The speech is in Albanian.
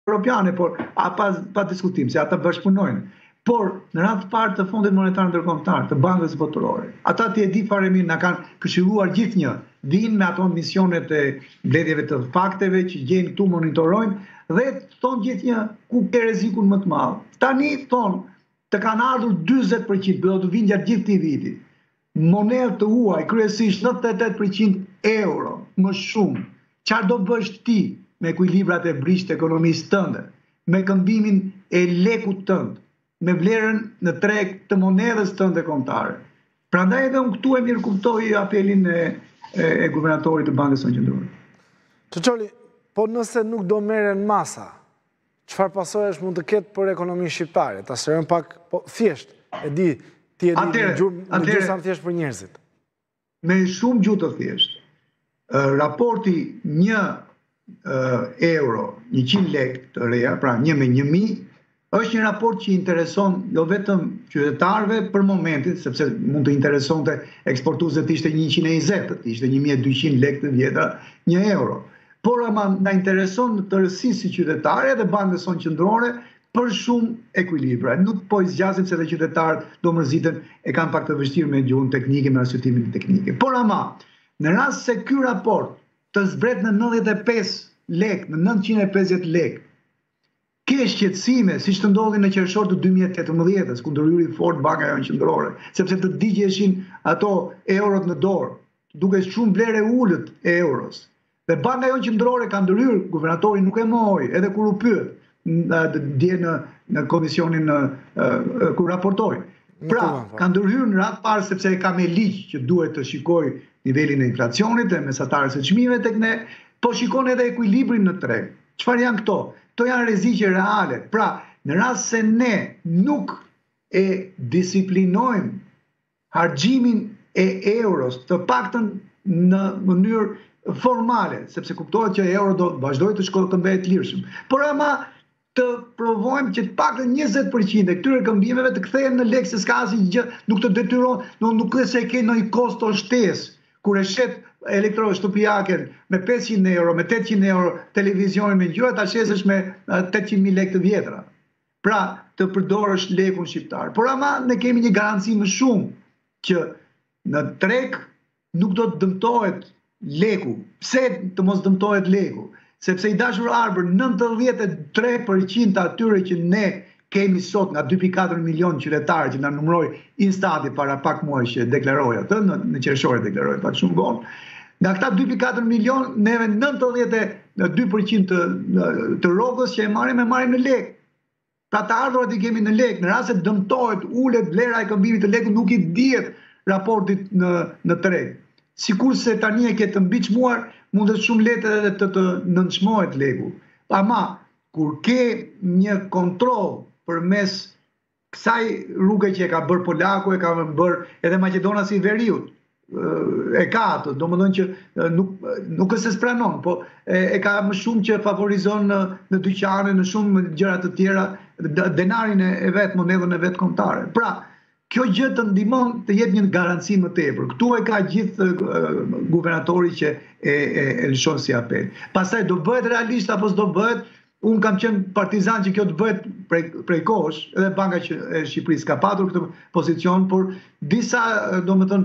Europiane, por pa diskutim, se ata bashkëpunojnë. Por në radhë të parë të Fondit Monetar Ndërkombëtar, të Bankës Botërore, ata ti e di fare mirë na kanë këshilluar gjithnjë, vinë me ato misionet e mbledhjeve të fakteve që gjejnë këtu, monitorojnë dhe thonë gjithnjë ku ke rrezikun më të madh. Tani thonë të kanë ardhur 40%, do të vinë gjatë gjithë këtij viti. Monedhë të huaj, kryesisht 98% euro, më shumë. Çfarë do bësh ti me ekuilibrat e brisht ekonomisë tënde, me këmbimin e lekut tënd, me vlerën në treg të monedhës tënde kombëtare. Prandaj edhe unë këtu e mirë kuptoj apelin e guvernatorit të Bankës së Qendrore. Çoçoli, po nëse nuk do merren masa, çfarë pasojësh mund të ketë për ekonominë shqiptare? Ta shërojmë pak, po thjesht, e di, ti e di në gjurmë sa thjesht për njerëzit. Me shumë gjuhë të thjesht. Raporti 1 euro, 100 lekë të reja, pra 1 me 1000, është një raport që intereson jo vetëm qytetarëve për momentin, sepse mund të interesonte eksportuesët të ishte 120, të ishte 1200 lekë të vjetra, 1 euro. Por ama na intereson në tërësisë si qytetare dhe Bankës sonë qendrore për shumë ekuilibra. Nuk po i zgjasim se dhe qytetarët do mërziten e kanë pak të vështirë me gjuhën teknike, me arsyetimin teknike. Por ama, në rast se ky raport të zbret në 95 lekë, në 950 lekë, ke shqetësime, siç të ndodhi në qershor të 2018-s, kundër hyri fort Banka Jonë Qendrore, sepse të digjeshin ato eurot në dorë, duke shumë vlerë e ulët e euros. Dhe Banka Jonë Qendrore ka ndërhyrë, guvernatori nuk e mohoi, edhe kur u pyet dje në komisionin kur raportoi. Pra, ka ndërhyrë në radhë parë sepse ka me ligj që duhet të shikoj nivelin e inflacionit e mesatarës së çmimeve tek ne, po shikon edhe ekuilibrin në treg. Çfarë janë këto? Këto janë rreziqe reale. Pra, në rast se ne nuk e disiplinojmë harxhimin e euros, të paktën në mënyrë formale, sepse kuptohet që euro do vazhdojë të shkojë të mbehet lirshëm. Por ama të provojmë që të paktën 20% e këtyre këmbimeve të kthehen në lekë, se s'ka asnjë gjë, nuk të detyron, nuk e se ke ndonjë kosto shtesë. Kur e shet elektroshtëpiaken me 500 euro, me 800 euro televizionin me ngjyra, ta shesësh me 800.000 lekë të vjetra. Pra, të përdorësh lekun shqiptar. Por ama ne kemi një garanci më shumë që në treg nuk do të dëmtohet leku. Pse të mos dëmtohet leku? Sepse i dashur arbër, 93% të atyre që ne kemi sot nga 2.4 milion qytetarë që na numëroi Instati para pak muajsh që deklaroi atë, në qershor e deklaroi pak shumë vonë. Nga këta 2.4 milion, neve 92% të rrogës që e marrim në lekë. Pra të ardhurat i kemi në lekë, në rast se dëmtohet, ulet vlera e këmbimit të lekut, nuk i dihet raportit në treg. Sikurse tani e ke të mbiçmuar, mundet shumë lehtë edhe të nënçmohet leku. Ama kur ke një kontroll përmes kësaj rruge që e ka bërë Polaku, e ka bërë edhe Maqedonasi i Veriut, e ka atë, domethënë që nuk është se spranon, po e ka më shumë që favorizon në dyqane, në shumë gjëra të tjera, denarin e vet, monedhën e vet kombëtare. Pra, kjo gjë të ndihmon të jep një garanci më tepër. Ktu e ka gjithë guvernatori që e lëshon si apel. Pastaj do bëhet realisht apo s'do bëhet? Unë kam qenë partizan që kjo të bëhet prej kohësh, edhe Banka e Shqipërisë ka patur këtë pozicion, por disa, domethënë,